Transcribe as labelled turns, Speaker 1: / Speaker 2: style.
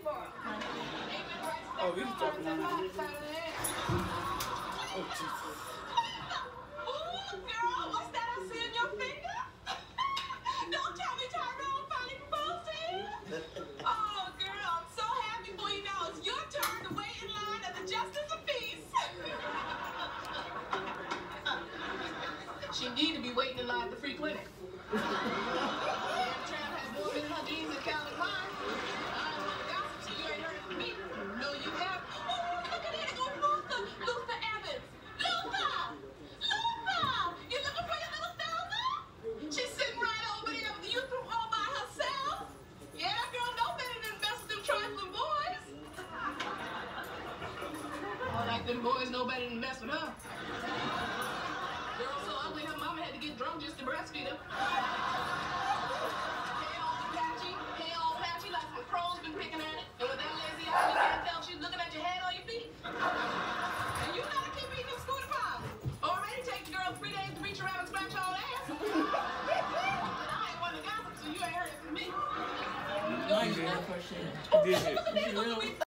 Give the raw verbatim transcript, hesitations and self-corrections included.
Speaker 1: Oh, we was talking about it. Oh, Jesus.
Speaker 2: Ooh, girl, what's that I see in your finger? Don't tell me Tyrone finally proposed to you. Oh, girl, I'm so happy for you now. It's your turn to wait in line at the Justice of Peace. She need to be waiting in line at the free clinic. Tramp has more in her jeans than Calvin Klein. I don't want to gossip, so you ain't heard it from me. No, you have. Oh, look at it. Go Luther. Luther Evans. Luther! Luther! You looking for your little Thelma? She's sitting right over there with the youth group all by herself. Yeah, girl, nobody didn't mess with them trifling boys. All like them boys, nobody didn't mess with her. Girl so ugly, her mama had to get drunk just to breastfeed her. Hey, old patchy. Hey, old patchy, like some crows been picking at it. And with that lazy eye, you can't tell she's looking at your head or your feet. And you gotta keep eating them scooter pies. Already take the girl three days to reach around and scratch all ass. And I ain't one to gossip, so you ain't heard it from me.
Speaker 1: I ain't doing that for shit.
Speaker 2: Oh,
Speaker 1: Did
Speaker 2: look at
Speaker 1: it.
Speaker 2: this.